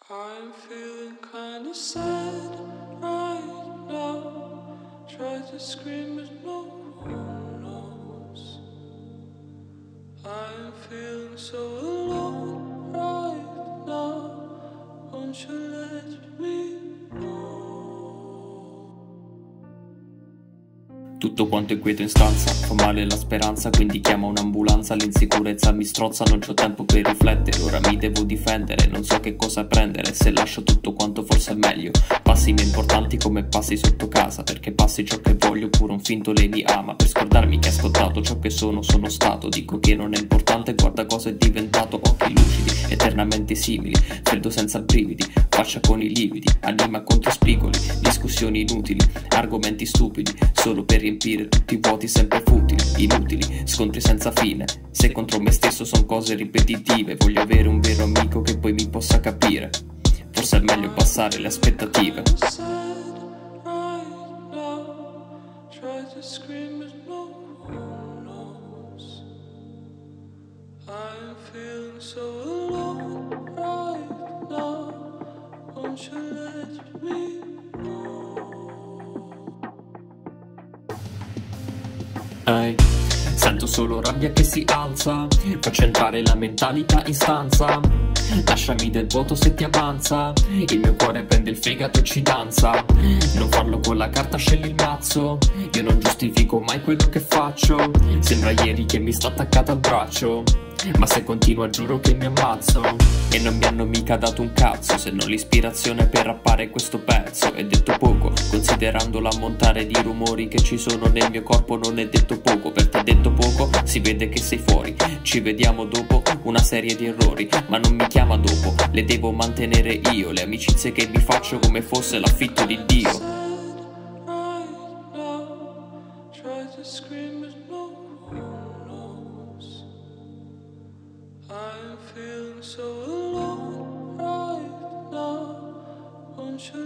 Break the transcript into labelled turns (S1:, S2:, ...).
S1: I'm feeling kinda sad right now. Try to scream but no one knows. I'm feeling so alone right now. Won't you let me know?
S2: Tutto quanto è quieto in stanza, fa male la speranza, quindi chiama un'ambulanza. L'insicurezza mi strozza, non c'ho tempo per riflettere. Ora mi devo difendere, non so che cosa prendere. Se lascio tutto quanto forse è meglio. Passi meno importanti come passi sotto casa, perché passi ciò che voglio oppure un finto lei mi ama. Per scordarmi che hai ascoltato ciò che sono stato. Dico che non è importante, guarda cosa è diventato. Occhi lucidi, eternamente simili, freddo senza brividi, faccia con i lividi, anima contro spigoli, discussioni inutili, argomenti stupidi, solo per riempire tutti i vuoti sempre futili, inutili, scontri senza fine. Se contro me stesso son cose ripetitive, voglio avere un vero amico che poi mi possa capire. Forse è meglio passare le aspettative.
S1: I'm feeling so alone right now. Won't you let me know?
S2: Sento solo rabbia che si alza, faccio entrare la mentalità in stanza. Lasciami del vuoto se ti avanza, il mio cuore prende il fegato e ci danza. Non farlo con la carta, scegli il mazzo, io non giustifico mai quello che faccio. Sembra ieri che mi sta attaccata al braccio, ma se continua giuro che mi ammazzo. E non mi hanno mica dato un cazzo, se non l'ispirazione per rappare questo pezzo. È detto poco, considerando l'ammontare di rumori che ci sono nel mio corpo. Non è detto poco, per te è detto poco, si vede che sei fuori. Ci vediamo dopo una serie di errori, ma non mi chiama dopo, le devo mantenere io. Le amicizie che mi faccio come fosse l'affitto di Dio.
S1: I'm feeling so alone right now. Won't you